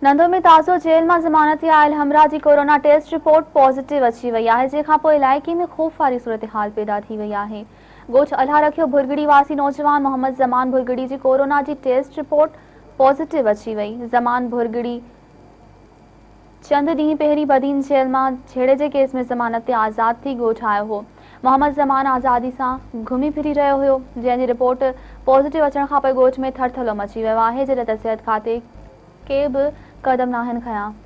नंदो में ताज़ो जेल में ज़मानती आयल हमरा की कोरोना टेस्ट रिपोर्ट पॉजिटिव अची वही है, जंहिंखां पोइ इलाइक़े में ख़ौफ़ वारी सूरत हाल पैदा थी वही है। गोठ अल्हा रखियो भुरगड़ी वासी नौजवान मोहम्मद ज़मान भुरगड़ी की कोरोना की टेस्ट रिपोर्ट पॉजिटिव अची वही। ज़मान भुरगड़ी चंद ॾींहं पहिरीं बदीन जेल में छेड़े के केस में ज़मानत ते आज़ाद थी गोठ आयो हो। मोहम्मद ज़मान आज़ादी से घुमी फिरी रहियो हुयो, जंहिंजी रिपोर्ट पॉजिटिव अचण खां पोइ गोठ में थरथलो मची वियो आहे, जॾहिं त सिहत खाते के भी कदम नाहिन खया।